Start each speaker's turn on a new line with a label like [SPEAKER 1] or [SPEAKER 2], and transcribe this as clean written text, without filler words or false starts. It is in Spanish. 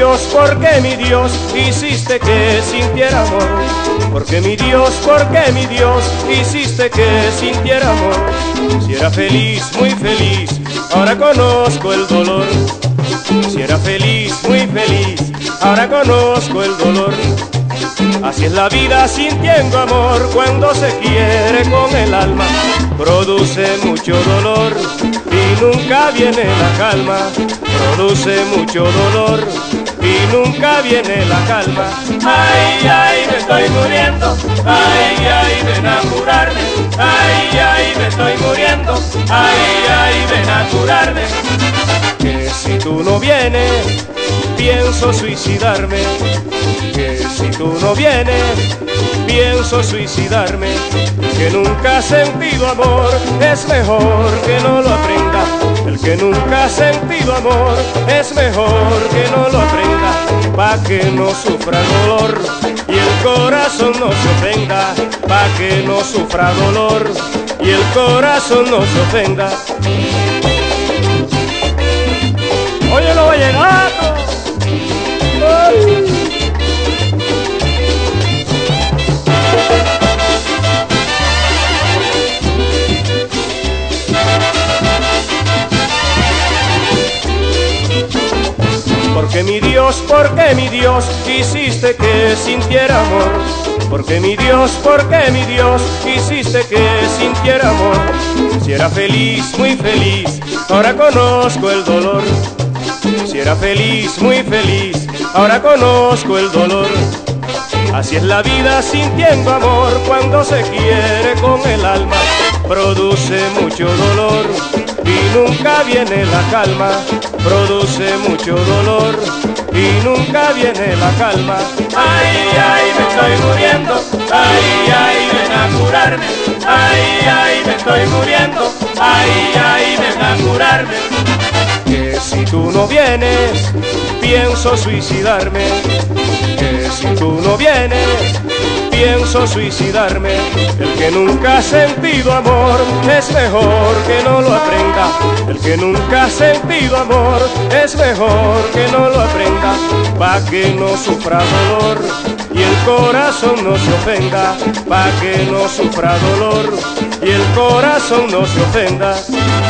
[SPEAKER 1] porque mi Dios, hiciste que sintiera amor. Porque mi Dios, hiciste que sintiera amor. Si era feliz, muy feliz, ahora conozco el dolor. Si era feliz, muy feliz, ahora conozco el dolor. Así es la vida sintiendo amor, cuando se quiere con el alma, produce mucho dolor y nunca viene la calma. Produce mucho dolor y nunca viene la calma. Ay, ay, me estoy muriendo, ay, ay, ven a curarme. Ay, ay, me estoy muriendo, ay, ay, ven a curarme. Que si tú no vienes, pienso suicidarme. Que si tú no vienes, pienso suicidarme. Que nunca ha sentido amor, es mejor que no lo aprenda. El que nunca ha sentido amor, es mejor que no lo aprenda. Pa' que no sufra dolor y el corazón no se ofenda. Pa' que no sufra dolor y el corazón no se ofenda. Oye, los vallenatos. Porque mi Dios, hiciste que sintiera amor. Porque mi Dios, hiciste que sintiera amor. Si era feliz, muy feliz, ahora conozco el dolor. Si era feliz, muy feliz, ahora conozco el dolor. Así es la vida sintiendo amor, cuando se quiere con el alma, produce mucho dolor y nunca viene la calma. Produce mucho dolor y nunca viene la calma. Ay, ay, me estoy muriendo, ay, ay, ven a curarme. Ay, ay, me estoy muriendo, ay, ay, ven a curarme. Que si tú no vienes, pienso suicidarme. Que si tú no vienes, pienso suicidarme. El que nunca ha sentido amor, es mejor que no lo aprenda. El que nunca ha sentido amor, es mejor que no lo aprenda. Pa' que no sufra dolor y el corazón no se ofenda. Pa' que no sufra dolor y el corazón no se ofenda.